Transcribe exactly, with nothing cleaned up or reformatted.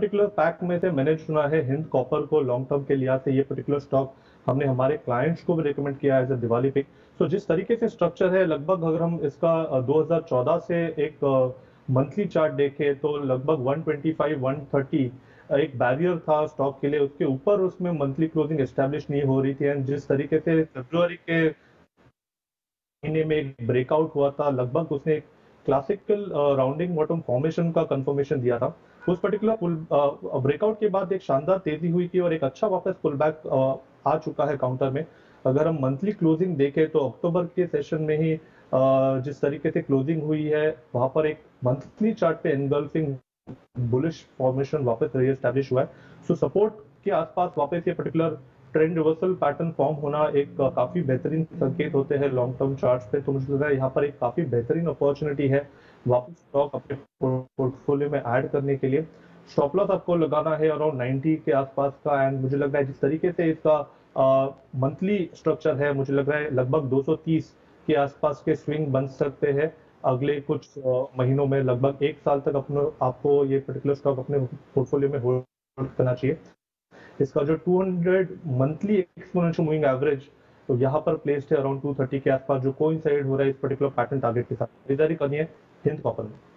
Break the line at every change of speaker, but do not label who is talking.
Particular pack में से मैंने चुना है हिंद कॉपर को लॉन्ग टर्म के लिहाज से। ये पर्टिकुलर स्टॉक हमने हमारे क्लाइंट्स को भी रिकमेंड किया है as a Diwali pick. So जिस तरीके से स्ट्रक्चर है, लगभग अगर हम इसका अ, दो हज़ार चौदह से एक मंथली चार्ट देखें तो लगभग एक सौ पच्चीस, एक सौ तीस एक बैरियर था स्टॉक के लिए, उसके ऊपर उसमें मंथली क्लोजिंग एस्टेब्लिश नहीं हो रही थी। एंड जिस तरीके से फरवरी के महीने में एक ब्रेकआउट हुआ था, लगभग उसने एक क्लासिकल राउंडिंग बॉटम फॉर्मेशन का कंफर्मेशन दिया था। उस पर्टिकुलर पुल ब्रेकआउट के बाद एक शानदार तेजी हुई थी और एक अच्छा वापस पुल बैक आ चुका है काउंटर में। अगर हम मंथली क्लोजिंग देखें तो अक्टूबर के सेशन में ही अ, जिस तरीके से क्लोजिंग हुई है, वहां पर एक मंथली चार्ट पे एनगल्फिंग बुलिश फॉर्मेशन वापस रीएस्टैब्लिश हुआ है। सो सपोर्ट के आसपास वापस ये particular trend reversal pattern form होना एक काफी बेहतरीन संकेत होते हैं लॉन्ग टर्म चार्ट्स पे। तो मुझे लग रहा है यहाँ पर एक काफी बेहतरीन अपॉर्चुनिटी है वापस स्टॉक अपने पोर्टफोलियो में ऐड करने के लिए। स्टॉप लॉस आपको लगाना है अराउंड नब्बे के आसपास का। एंड मुझे लग रहा है जिस तरीके से इसका मंथली स्ट्रक्चर है, मुझे लग रहा है लगभग दो सौ तीस के आसपास के स्विंग बन सकते हैं अगले कुछ uh, महीनों में। लगभग एक साल तक अपने आपको ये पर्टिकुलर स्टॉक अपने पोर्टफोलियो में होल्ड करना चाहिए। इसका जो दो सौ मंथली एक्सपोनेंशियल मूविंग एवरेज तो यहाँ पर प्लेस्ड है अराउंड दो सौ तीस के आसपास, जो कोइंसाइड हो रहा है इस पर्टिकुलर पैटर्न टारगेट के साथ। खरीदारी करनी है हिंद कॉपर में।